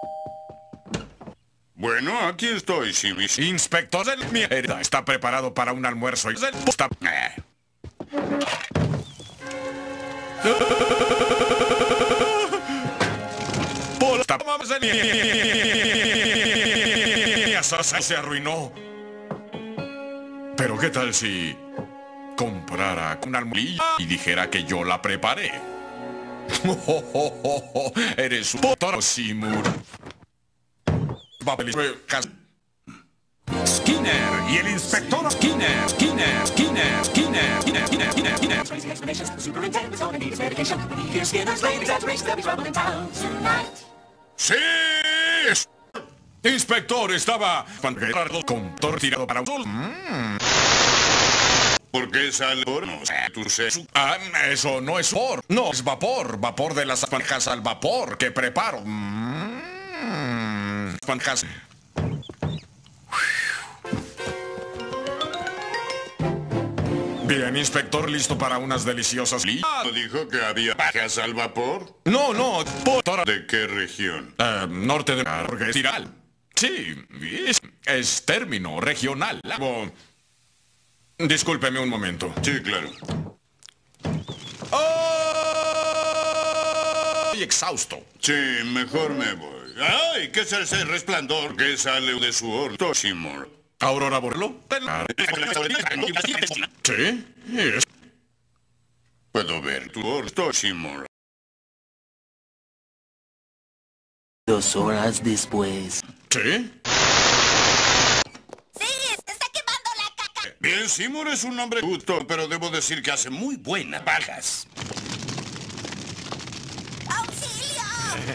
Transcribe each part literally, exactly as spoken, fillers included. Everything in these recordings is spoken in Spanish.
Bueno, aquí estoy, Jimmy. Inspector del mierda. ¿Está preparado para un almuerzo? Y está... Eh. Se arruinó. Pero ¿qué tal si comprara una almohadilla y dijera que yo la preparé? Eres un potro, Seymour. Skinner y el inspector Skinner, Skinner, Skinner, Skinner, Skinner, Skinner, Skinner, Skinner. ¡Sí! Inspector, estaba con todo tirado para un sol. Mm. ¿Por qué sale por? No sé, tú sé. Ah, eso no es vapor. No, es vapor. Vapor de las esponjas al vapor que preparo. Mm. Esponjas. Bien, inspector, listo para unas deliciosas li... ¿Dijo que había pajas al vapor? No, no, por... ¿De qué región? Uh, norte de... Tiral. Sí, es, es término regional. Oh, discúlpeme un momento. Sí, claro. ¡Oh! Estoy exhausto. Sí, mejor me voy. ¡Ay! ¿Qué es ese resplandor que sale de su orto, Seymour? ¿Aurora Borlo? Sí. Es... Puedo ver tu orto, Seymour. Dos horas después. ¿Sí? ¡Sí! ¡Se está quemando la caca! Bien, Seymour es un hombre justo, pero debo decir que hace muy buenas pajas. ¡Auxilio!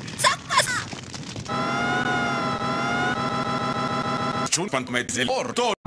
¡Socorro! Cuando me orto.